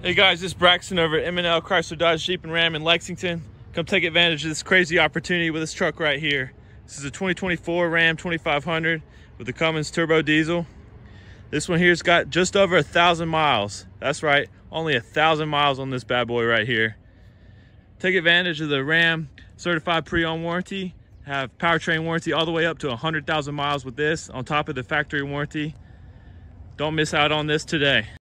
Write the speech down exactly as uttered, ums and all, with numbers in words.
Hey guys, this is Braxton over at M and L Chrysler Dodge Jeep and Ram in Lexington. Come take advantage of this crazy opportunity with this truck right here. This is a twenty twenty-four Ram twenty-five hundred with the Cummins turbo diesel. This one here's got just over a thousand miles. That's right, only a thousand miles on this bad boy right here. Take advantage of the Ram certified pre-owned warranty. Have powertrain warranty all the way up to one hundred thousand miles with this on top of the factory warranty. Don't miss out on this today.